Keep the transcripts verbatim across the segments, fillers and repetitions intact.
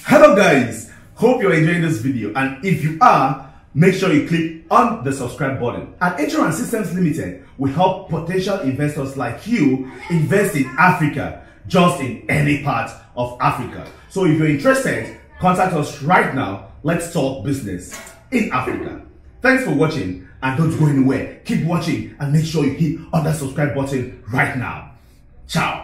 Hello guys, hope you're enjoying this video, and if you are, make sure you click on the subscribe button. At Insurance Systems Limited, we help potential investors like you invest in Africa, just in any part of Africa. So if you're interested, contact us right now. Let's talk business in Africa. Thanks for watching, and don't go anywhere. Keep watching and make sure you hit on that subscribe button right now. Ciao.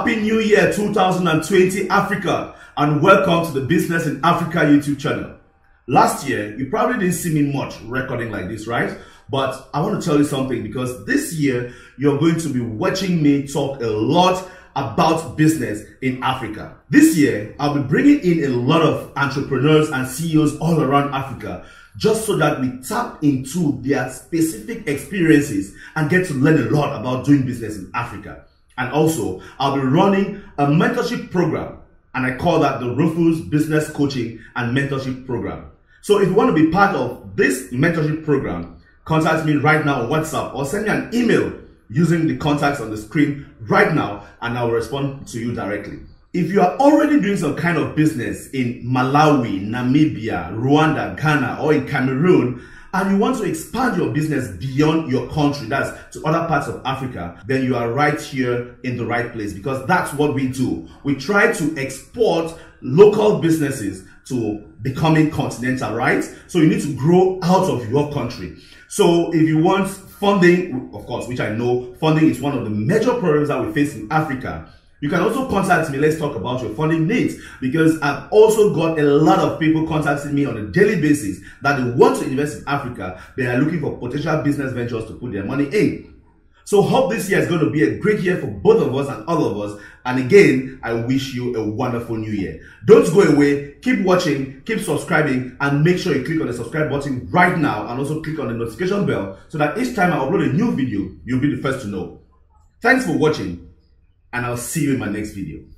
Happy New Year two thousand twenty Africa, and welcome to the Business in Africa YouTube channel. Last year, you probably didn't see me much recording like this, right? But I want to tell you something, because this year, you're going to be watching me talk a lot about business in Africa. This year, I'll be bringing in a lot of entrepreneurs and C E Os all around Africa, just so that we tap into their specific experiences and get to learn a lot about doing business in Africa. And also, I'll be running a mentorship program, and I call that the Rufus Business Coaching and Mentorship Program. So if you want to be part of this mentorship program, contact me right now on WhatsApp or send me an email using the contacts on the screen right now, and I will respond to you directly. If you are already doing some kind of business in Malawi, Namibia, Rwanda, Ghana, or in Cameroon, and you want to expand your business beyond your country, that's to other parts of Africa, then you are right here in the right place, because that's what we do. We try to export local businesses to becoming continental, right? So you need to grow out of your country. So if you want funding, of course, which I know funding is one of the major problems that we face in Africa, you can also contact me. Let's talk about your funding needs, because I've also got a lot of people contacting me on a daily basis that they want to invest in Africa. They are looking for potential business ventures to put their money in. So hope this year is going to be a great year for both of us and all of us. And again, I wish you a wonderful new year. Don't go away. Keep watching, keep subscribing, and make sure you click on the subscribe button right now, and also click on the notification bell so that each time I upload a new video, you'll be the first to know. Thanks for watching, and I'll see you in my next video.